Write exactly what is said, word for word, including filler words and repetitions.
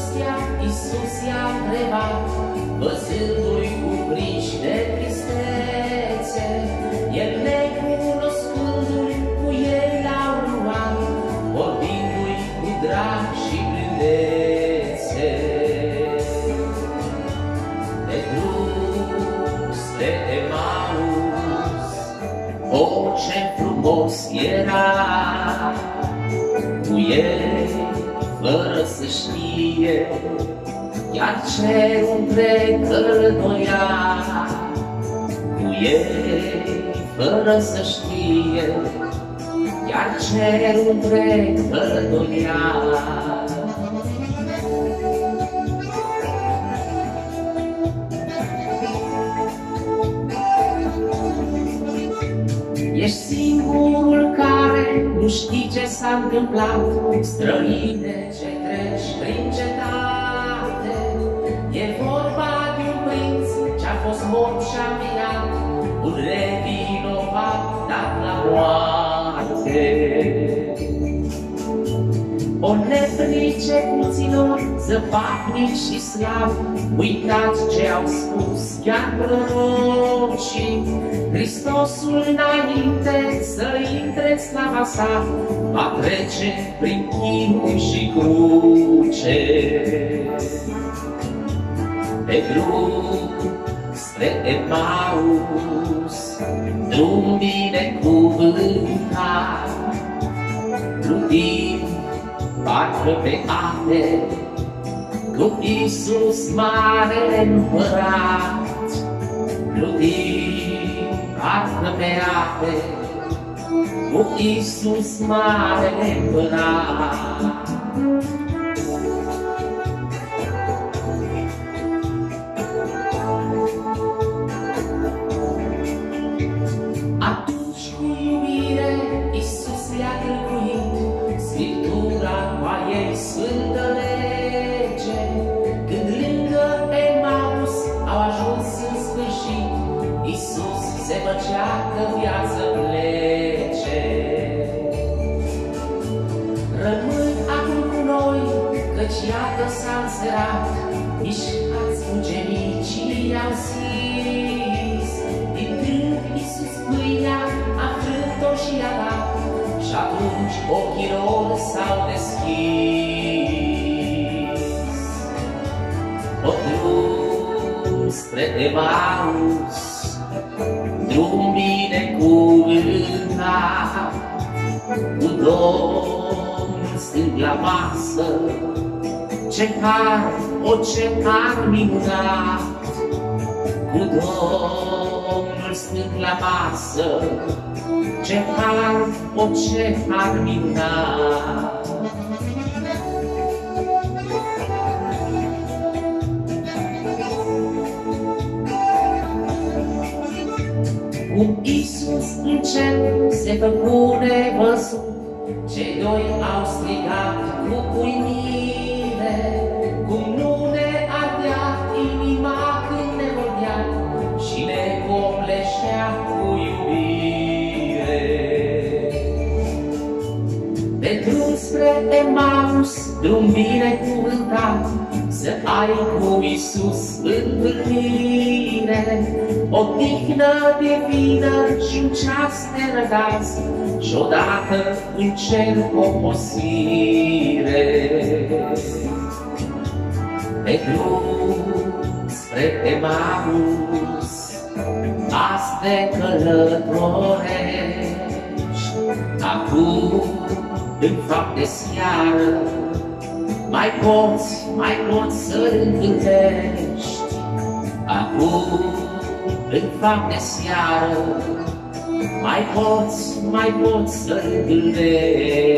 acestea Iisus i-a întrebat, văzându-i cuprins de tristețe, el necunoscându-i cu ei l-au luat, vorbindu-i cu drag și blândețe. De drum spre Emaus, o, ce frumos era cu ei, fără să știe, iar cerul întreg călătoria cu ei, fără să știe, iar cerul întreg călătoria. Ești singurul care nu știi ce s-a întâmplat, străine ce treci prin cetate. E vorba de un prinț ce-a fost mort și-a înviat, un nevinovat dat la moarte. O neprinice puților, zăpatnici și slavi, uitați ce au spus chiar prorocii. Hristosul înainte să intre în slava sa, va trece prin chinuri și cruce. Pe drum spre Emaus, drum binecuvântat, plutim parcă pe ape, cu Iisus marele împărat. Plutim parcă pe ape, cu Iisus marele împărat. Atunci cu iubire Iisus le-a tâlcuit, Scriptura a ei sfântă lege. Când lângă Emaus au ajuns în sfârșit, Iisus se făcea că viață plece. Rămân acum cu noi, căci iată s-a înserat, mișcați ucenicii i-au zis. Din târg Iisus pâinea a frânt-o și i-a dat, și atunci ochii lor s-au deschis. O drum spre Emaus, drum binecuvântat, cu Domnul stând la masă, ce har, o ce har minunat. Cu Domnul stând la masă, ce har, o ce har minunat. Cum Iisus în cer se făcu nevăzut, cei doi au strigat cu uimire, cum nu ne ardea inima când ne vorbea și ne copleșea cu iubire. Pe drum spre Emaus, drum binecuvântat, să ai cu Iisus întâlnire, o tihnă de vină și un ceas de răgaz, și odată în cer oposire. Pe drum spre Emaus, azi te călătorești, acum în fapt de seară, mai poți, mai poți să-L întâlnești. Acum, în fapt de seară, mai poți, mai poți să-L întâlnești.